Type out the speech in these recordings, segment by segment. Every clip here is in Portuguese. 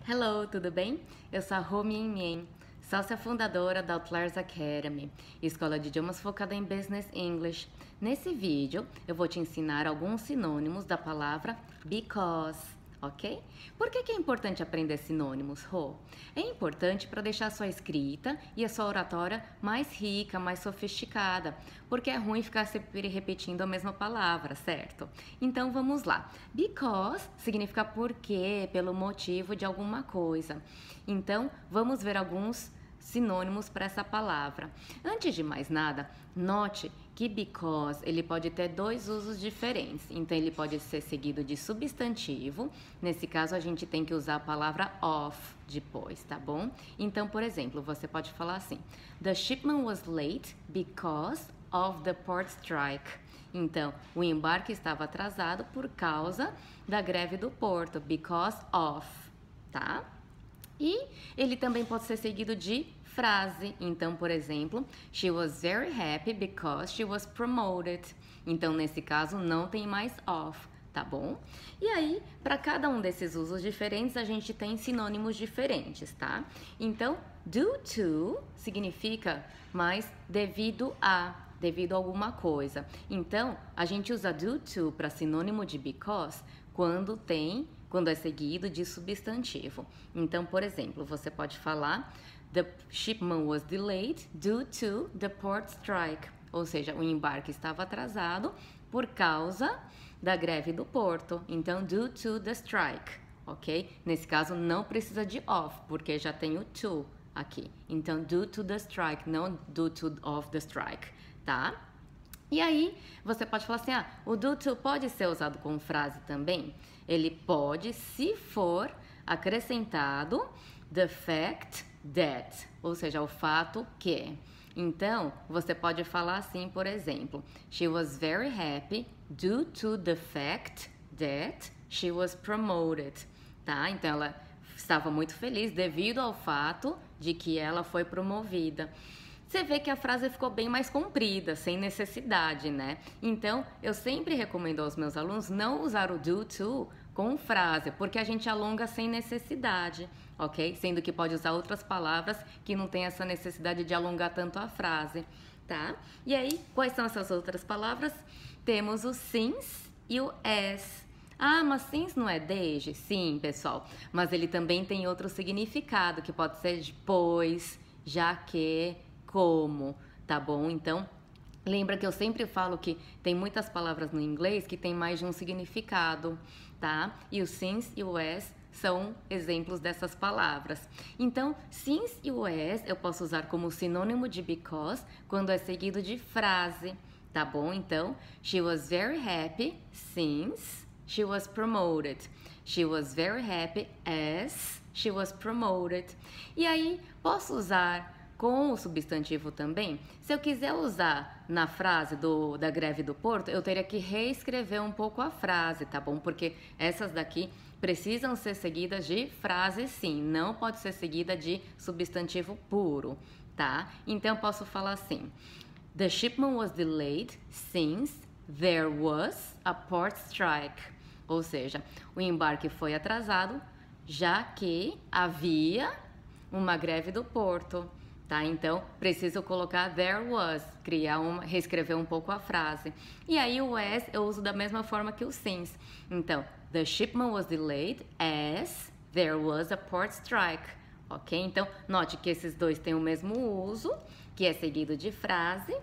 Hello, tudo bem? Eu sou a Rô Mien Mien, sócia fundadora da Outliers Academy, escola de idiomas focada em Business English. Nesse vídeo, eu vou te ensinar alguns sinônimos da palavra because, ok? Por que é importante aprender sinônimos, Rô? É importante para deixar a sua escrita e a sua oratória mais rica, mais sofisticada, porque é ruim ficar sempre repetindo a mesma palavra, certo? Então vamos lá. Because significa porque, pelo motivo de alguma coisa. Então vamos ver alguns sinônimos para essa palavra. Antes de mais nada, note que because ele pode ter dois usos diferentes. Então ele pode ser seguido de substantivo. Nesse caso a gente tem que usar a palavra of depois, tá bom? Então, por exemplo, você pode falar assim: The shipment was late because of the port strike. Então, o embarque estava atrasado por causa da greve do porto, because of, tá? E ele também pode ser seguido de frase. Então, por exemplo, she was very happy because she was promoted. Então, nesse caso, não tem mais of, tá bom? E aí, para cada um desses usos diferentes, a gente tem sinônimos diferentes, tá? Então, due to significa mais devido a alguma coisa. Então, a gente usa due to para sinônimo de because quando é seguido de substantivo. Então, por exemplo, você pode falar the shipment was delayed due to the port strike. Ou seja, o embarque estava atrasado por causa da greve do porto. Então, due to the strike, ok? Nesse caso, não precisa de of, porque já tem o to aqui. Então, due to the strike, não due to of the strike, tá? E aí, você pode falar assim, o due to pode ser usado como frase também? Ele pode, se for acrescentado the fact that, ou seja, o fato que. Então, você pode falar assim, por exemplo, she was very happy due to the fact that she was promoted, tá? Então, ela estava muito feliz devido ao fato de que ela foi promovida. Você vê que a frase ficou bem mais comprida, sem necessidade, né? Então, eu sempre recomendo aos meus alunos não usar o due to com frase, porque a gente alonga sem necessidade, ok? Sendo que pode usar outras palavras que não tem essa necessidade de alongar tanto a frase, tá? E aí, quais são essas outras palavras? Temos o since e o as. Ah, mas since não é desde? Sim, pessoal, mas ele também tem outro significado, que pode ser depois, já que, como, tá bom? Então, lembra que eu sempre falo que tem muitas palavras no inglês que tem mais de um significado, tá? E o since e o as são exemplos dessas palavras. Então, since e o as eu posso usar como sinônimo de because quando é seguido de frase, tá bom? Então, she was very happy since she was promoted. She was very happy as she was promoted. E aí, posso usar com o substantivo também? Se eu quiser usar na frase da greve do porto, eu teria que reescrever um pouco a frase, tá bom? Porque essas daqui precisam ser seguidas de frase sim, não pode ser seguida de substantivo puro, tá? Então eu posso falar assim: The shipment was delayed since there was a port strike. Ou seja, o embarque foi atrasado já que havia uma greve do porto. Tá? Então, preciso colocar there was, reescrever um pouco a frase. E aí o as eu uso da mesma forma que o since. Então, the shipment was delayed as there was a port strike. Ok? Então, note que esses dois têm o mesmo uso, que é seguido de frase.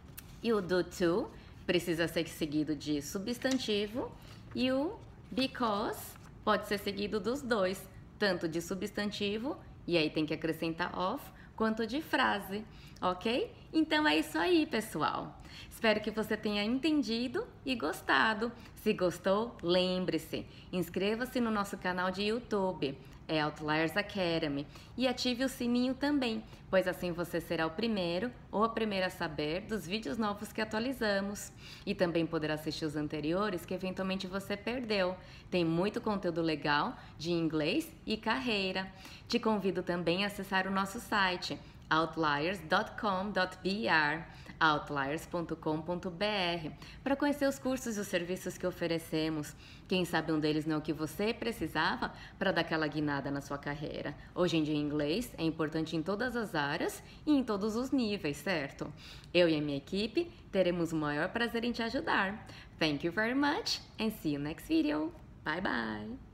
E o due to precisa ser seguido de substantivo. E o because pode ser seguido dos dois, tanto de substantivo, e aí tem que acrescentar of, quanto de frase, ok? Então é isso aí, pessoal. Espero que você tenha entendido e gostado. Se gostou, lembre-se, inscreva-se no nosso canal de YouTube, é Outliers Academy, e ative o sininho também, pois assim você será o primeiro ou a primeira a saber dos vídeos novos que atualizamos. E também poderá assistir os anteriores que eventualmente você perdeu. Tem muito conteúdo legal de inglês e carreira. Te convido também a acessar o nosso site outliers.com.br. outliers.com.br, para conhecer os cursos e os serviços que oferecemos. Quem sabe um deles não é o que você precisava para dar aquela guinada na sua carreira. Hoje em dia, inglês é importante em todas as áreas e em todos os níveis, certo? Eu e a minha equipe teremos o maior prazer em te ajudar. Thank you very much and see you next video. Bye bye!